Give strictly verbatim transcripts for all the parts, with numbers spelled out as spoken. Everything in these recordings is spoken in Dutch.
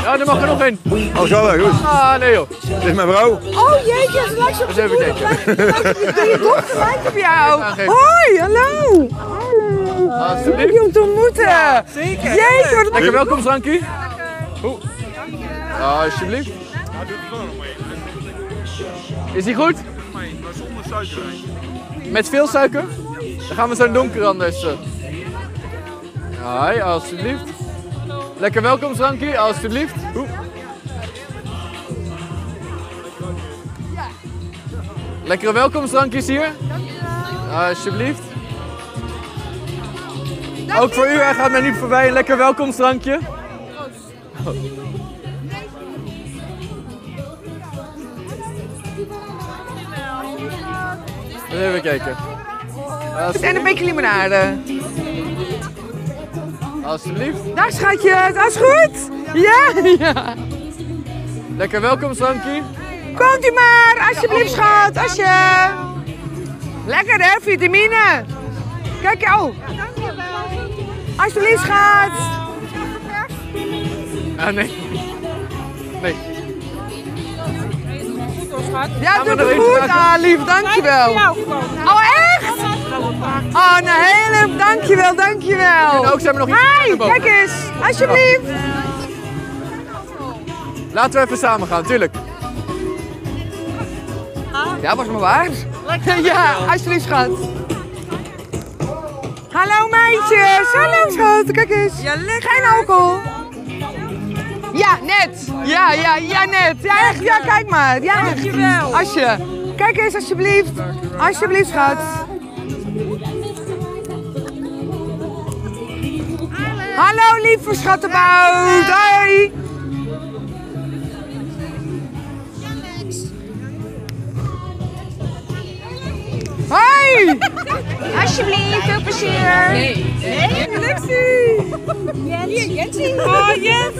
Oh, er mag er nog in. Oh, zo wel, goed. Ah, nee joh. Dit is mijn vrouw. Oh jeetje, ze lijkt zo op Eens even kijken. je dochter lijkt op jou. Hoi, hallo. Hallo. Alsjeblieft. Leuk je om te ontmoeten. Zeker. Jeetje, wat Lekker welkomstdrankje. Oeh. Ah, alsjeblieft. Is die goed? Maar zonder suiker. Met veel suiker? Dan gaan we zo donker anders. Hoi, alsjeblieft. Lekker welkomstdrankje, alsjeblieft. Oeh. Lekkere welkomstdrankjes hier. Alsjeblieft. Ook voor u, hij gaat mij niet voorbij. Een lekker welkomstdrankje. Oh. Even kijken. En een beetje limonade. Alsjeblieft. Dag schatje, dat is goed. Ja, ja. Lekker welkomstdrankje. Komt u maar, alsjeblieft schat, alsje. Lekker hè, vitamine. Kijk, oh. Alsjeblieft schat. Ah, nee. Nee. Ja, Gaan we doe er het eentje goed. maken? Ah, lief, dankjewel. Oh, echt? Oh, een hele, dankjewel, dankjewel. En ook zijn we nog iets Hi, erboven. kijk eens, alsjeblieft. Laten we even samen gaan, tuurlijk. Ja, was me waard. Ja, alsjeblieft schat. Hallo meisjes, hallo schat, kijk eens. Geen alcohol. Ja, net. Ja, ja, ja, net. Ja, echt, ja, kijk maar. Ja, dankjewel. Asje, kijk eens alsjeblieft. Alsjeblieft schat. Hallo lieve schattenbout. Hoi. Hoi. Alsjeblieft, veel plezier. Nee. Nee? Lexie. Jens. Jensie. Oh, Jens.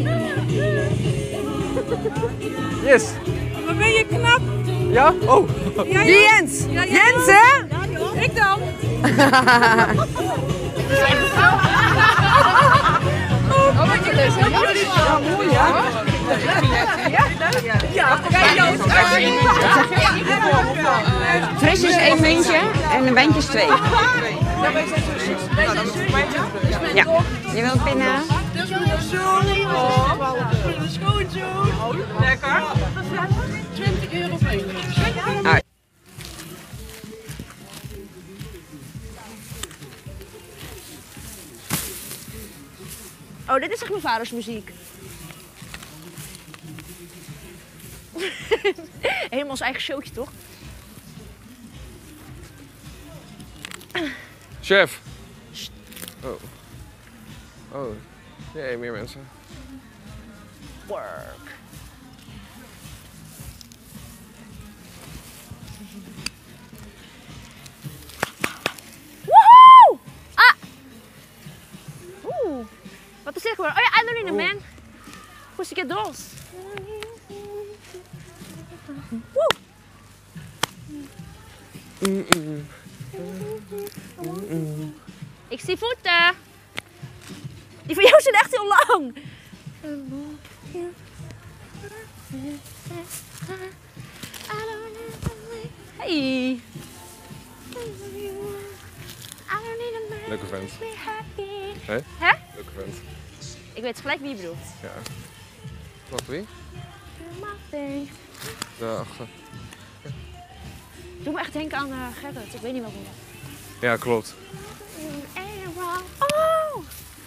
Yes. Wat ben je knap? Ja? Oh. Ja, Wie Jens? Ja, ja. Jens, hè? Ik dan. Oh, wat je leuk hè? Ja, mooi ja. Ja, kijk Joost. Fris is één muntje en een wijntje is twee. Ja, je wilt pinnen? Lekker. twintig euro voor één. Oh, dit is echt mijn vaders muziek. Helemaal zijn eigen showtje, toch? Chef. Oh. Oh. Nee, meer mensen. Work. Woehoe! Ah! Oeh. Wat is dit geworden? Oh ja, Adeline, man. Pussycat Dolls. Woe! Ik zie voeten. Die van jou zijn echt heel lang. Hey. Leuke vent. Hé? Hè? Leuke vent. Ik weet gelijk wie je bedoelt. Ja. Wat wie? Daarachter. Doe me echt denken aan uh, Gerrit. Ik weet niet welke. Ja, klopt. Oh!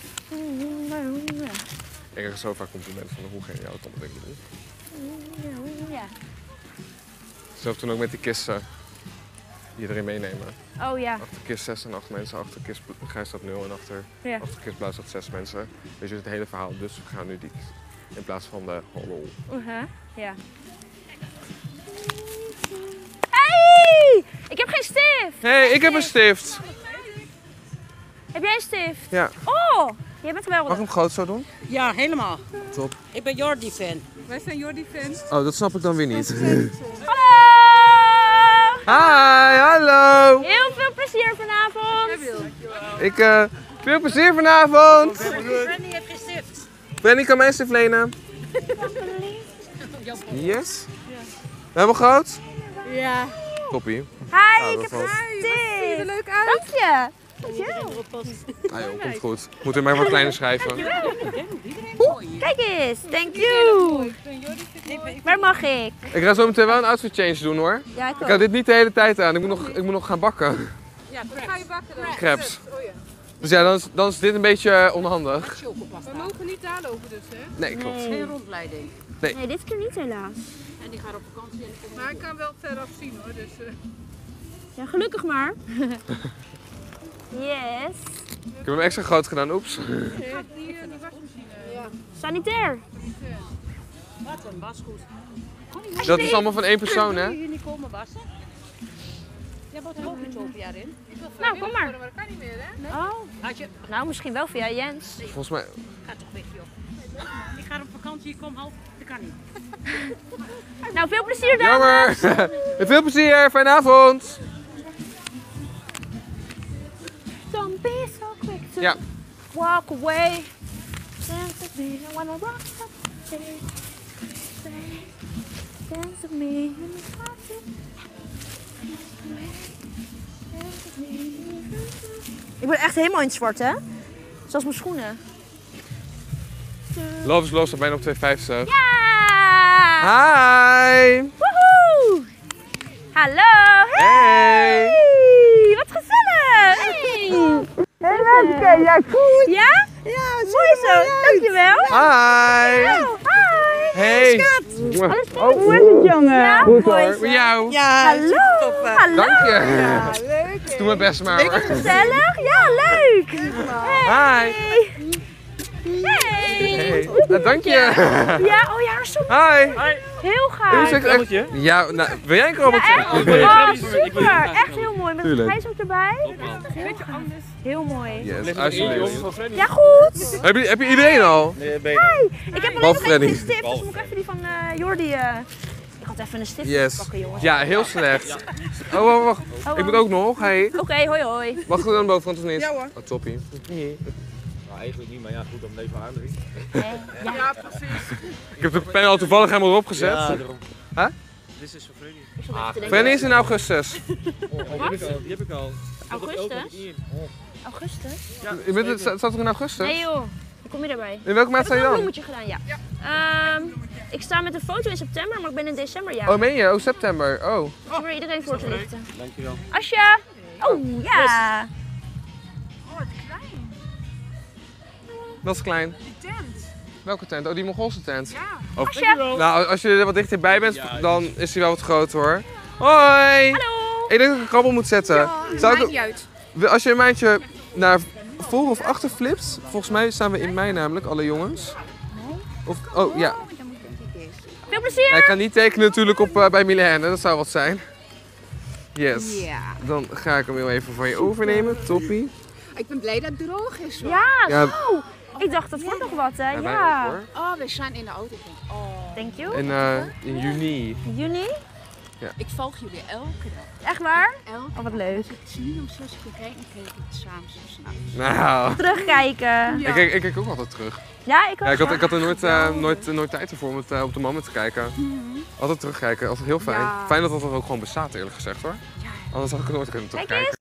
Ik krijg zo vaak complimenten van hoe geniaal ik ik bedoel. Ja. Zelf toen ook met die kisten die erin meenemen. Oh ja. Achter kist zes en acht mensen, achter kist grijs staat nul en achter, Ja. achter kist blauw staat zes mensen. Dus het hele verhaal. Dus we gaan nu die in plaats van de hallo. Uh-huh. Ja. Hey! Ik heb geen stift! Hé, hey, ik heb een stift. Heb jij een stift? Ja. Oh! Jij bent geweldig. Mag ik hem groot zo doen? Ja, helemaal. Top. Ik ben Jordi-fan. Wij zijn Jordi-fans. Oh, dat snap ik dan weer niet. Hallo! Hi, hallo! Heel veel plezier vanavond! Ik, uh, veel plezier vanavond! Brandy heeft geen stift. Brandy kan mij een stift lenen. Yes. Helemaal groot? Ja. Toppie. Hi, Nou, ik dat heb was- dit. Ziet er leuk uit. Dank je. Ah joh, komt goed. Moet er maar wat kleiner schrijven. Kijk eens. Thank you. Waar mag ik? Ik ga zo meteen wel een outfit change doen hoor. Ja, ik Ik ook. heb dit niet de hele tijd aan. Ik moet nog, ik moet nog gaan bakken. Ja, wat ga je bakken dan? Crepes. Oh ja. Dus ja, dan is, dan is dit een beetje eh, onhandig. We mogen niet daar lopen dus, hè? Nee, klopt. Geen rondleiding. Nee, dit keer niet helaas. En die gaat op vakantie en die komt Maar ik kan wel veraf zien hoor, dus... Uh... Ja, gelukkig maar. Yes. Ik heb hem extra groot gedaan, oeps. Gaat die, uh, die wasmachine? Ja. Sanitair. Wat een wasgoed. Dat is allemaal van één persoon hè? Kun je niet komen wassen? Jij wordt er ook iets over daarin. Nou, kom maar. Maar dat kan niet meer, hè? Oh. Had je... Nou, misschien wel via Jens. Volgens mij... Ga toch weg joh. Ik ga op vakantie, ik kom half. Dat kan niet. Nou, veel plezier dames. Jammer! Veel plezier, fijne avond! Don't be so quick to Ja. walk away. Dance with me, I wanna rock something. Dance with me in the closet. Ik ben echt helemaal in het zwart, hè? Zoals mijn schoenen. Love is Love staat bijna op twee vijftig. Ja! Hi! Woehoe! Hallo! Hey! Hey! Wat gezellig! Hey! Hey, ja, goed! Ja? Ja, mooi zo! Dankjewel! Hi! Oh, hi! Hey! Alles goed? Oh, Hoe is het, jongen? Ja, goed mooi hoor, zo. met jou! Hallo! Hallo! Dank je! Leuk! Doe mijn best maar hoor. Gezellig? Ja, leuk! Hi! Hey! Hey! Nou, dank je! Ja, oh ja, zo Hi! heel Ik gaaf. zeg echt- Ja, nou, wil jij een Ja, krabbeltje? echt? Oh, super! Echt heel mooi. Met een Tuurlijk. grijs ook erbij. Heel gaaf. Heel mooi. Yes, alsjeblieft. Ja, goed! Heb je, heb je iedereen al? Ik heb alleen nog Behalve even Freddy. een stift, dus moet ik even die van eh Jordi... eh, Ik had even een stift Yes. pakken, jongens. Ja, heel slecht. Oh, wacht, wacht. Oh, Ik moet ook nog. Hey. Oké, hoi hoi. Mag ik dan boven of niet? Ja, hoor. Oh, toppie. Nou, eigenlijk niet, maar ja, goed, dan even aandringen. Ja. Ja, precies. Ik heb de pen al toevallig helemaal erop gezet. Ja, daarom. Huh? Dit is voor Freddy. Ik zat even te denken. Freddy is in augustus. Oh, die heb ik al. Die heb ik al. Augustus? Augustus? Je bent, het staat toch in augustus? Nee joh, dan kom je erbij. In welke maat Heb ik sta je nog een dan? bloemetje gedaan, ja. Ehm, ik sta met een foto in september, maar ik ben in december, ja. Oh, meen je? Oh, september. Oh. Ik probeer iedereen voor te lichten. Dankjewel. Asja! Oh, ja! Dat is klein. Die tent. Welke tent? Oh, die Mongoolse tent. Ja. Oh, Asja! nou, als je er wat dichterbij bent, Ja, dan is hij wel wat groter hoor. Hoi! Hallo! Ik denk dat ik een krabbel moet zetten. Zou ik- Maakt niet uit. Als je een maandje naar voor of achter flipt, volgens mij staan we in mei namelijk, alle jongens. Of, oh ja. Veel plezier! Ja, ik ga niet tekenen natuurlijk op, uh, bij Milène, dat zou wat zijn. Yes. Ja. Dan ga ik hem heel even van je overnemen, toppie. Ik ben blij dat het droog is. hoor. Ja, Ja. zo! Ik dacht, dat wordt nog wat, hè? Ja, wij Ja. ook, hoor. Oh, we zijn in de auto. Oh. Thank you. En uh, in juni. Juni? Ik volg jullie elke dag. Echt waar? Elke Oh, wat dag. leuk. Als ik tien om zes keer kijk, dan kijk ik het samen zo s'nachts. Nou, Terugkijken. ik, kijk, ik kijk ook altijd terug. Ja, ik ook. Ja, ik, had, ik had er nooit, uh, nooit, nooit tijd voor om het uh, op de moment te kijken. Altijd terugkijken, altijd heel fijn. Ja. Fijn dat dat er ook gewoon bestaat eerlijk gezegd hoor. Anders had ik er nooit kunnen Kijk terugkijken.